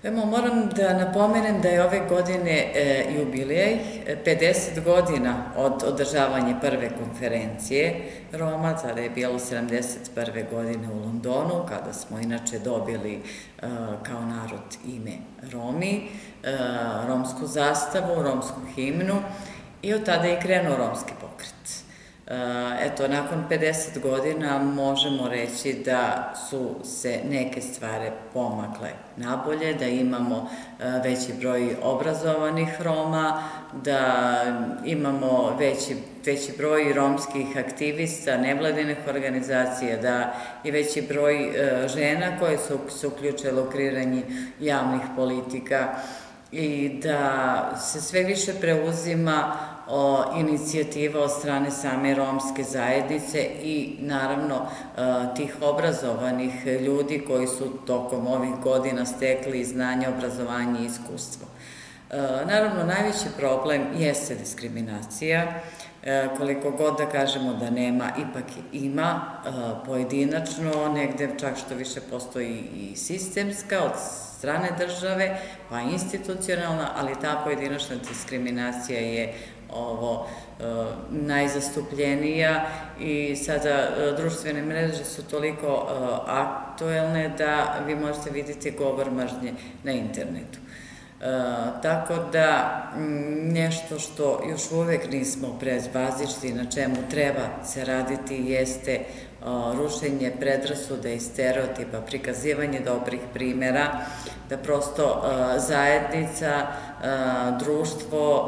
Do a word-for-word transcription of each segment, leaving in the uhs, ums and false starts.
Evo, moram da napomenem da je ove godine jubilej, pedeset godina od održavanja prve konferencije Roma, tada je bilo sedamdeset prve godine u Londonu, kada smo inače dobili kao narod ime Romi, romsku zastavu, romsku himnu i od tada je krenuo romski pokret. Eto, nakon pedeset godina možemo reći da su se neke stvari pomakle nabolje, da imamo veći broj obrazovanih Roma, da imamo veći, veći broj romskih aktivista, nevladinih organizacija, da je veći broj žena koje su se uključile u kreiranje javnih politika i da se sve više preuzima inicijativa od strane same romske zajednice i naravno tih obrazovanih ljudi koji su tokom ovih godina stekli znanje, obrazovanje i iskustvo. Naravno, najveći problem jeste diskriminacija. Koliko god da kažemo da nema, ipak ima pojedinačno, negde čak što više postoji i sistemska od strane države, pa institucionalna, ali ta pojedinačna diskriminacija je ovo najzastupljenija i sada društvene mreže su toliko aktuelne da vi možete vidjeti govor mržnje na internetu. Tako da nešto što još uvek nismo prevazišli, na čemu treba se raditi, jeste rušenje predrasuda i stereotipa, prikazivanje dobrih primera, da prosto zajednica, društvo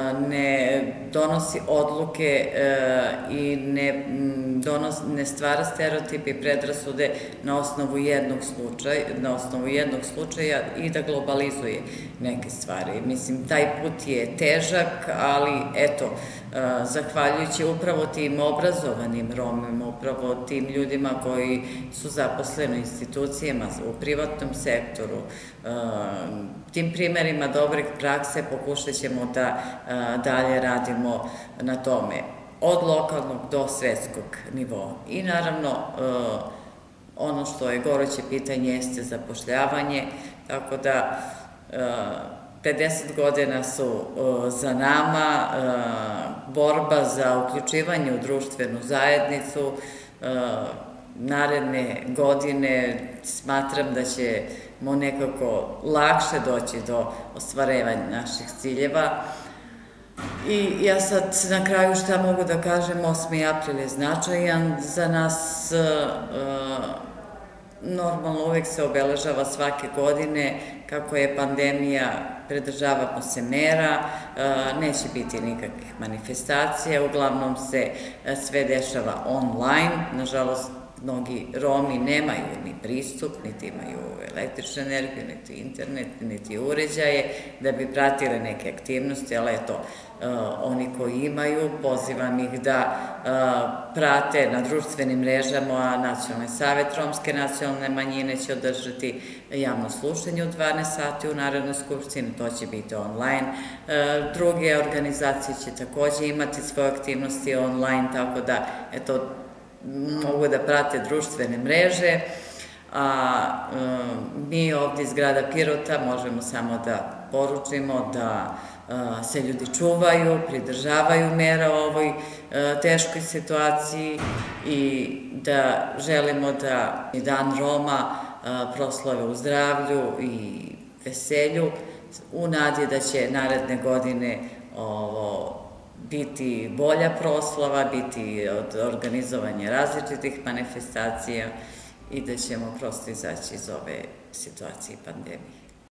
ne donosi odluke i ne, donos, ne stvara stereotipe i predrasude na osnovu jednog slučaja, na osnovu jednog slučaja i da globalizuje neke stvari. Mislim, taj put je težak, ali eto, zahvaljujući upravo tim obrazovanim Romima, upravo tim ljudima koji su zaposleni u institucijama, u privatnom sektoru, tim primerima dobrih prakse pokušat ćemo da dalje radimo na tome, od lokalnog do svetskog nivoa. I naravno, ono što je goruće pitanje jeste zapošljavanje, tako da pedeset godina su za nama, borba za uključivanje u društvenu zajednicu, naredne godine smatram da ćemo nekako lakše doći do ostvarevanja naših ciljeva. I ja sad na kraju šta mogu da kažem, osmi april je značajan za nas, normalno uvek se obeležava svake godine, kako je pandemija, pridržavamo se mera, neće biti nikakvih manifestacija, uglavnom se sve dešava online, nažalost mnogi Romi nemaju ni pristup, niti imaju električnu energiju, niti internet, niti uređaje da bi pratili neke aktivnosti, ali eto, oni koji imaju, pozivam ih da prate na društvenim mrežama. Nacionalni savet Romske nacionalne manjine će održati javno slušanje u dvanaest sati u Narodnoj skupštini, to će biti online. Druge organizacije će takođe imati svoje aktivnosti online, tako da, eto, mogu da prate društvene mreže, a mi ovdje iz grada Pirota možemo samo da poručimo da se ljudi čuvaju, pridržavaju mera u ovoj teškoj situaciji i da želimo da i Dan Roma proslave u zdravlju i veselju, u nadi da će naredne godine ovo biti bolja proslava, biti od organizovanja različitih manifestacija i da ćemo prosto izaći iz ove situacije pandemije.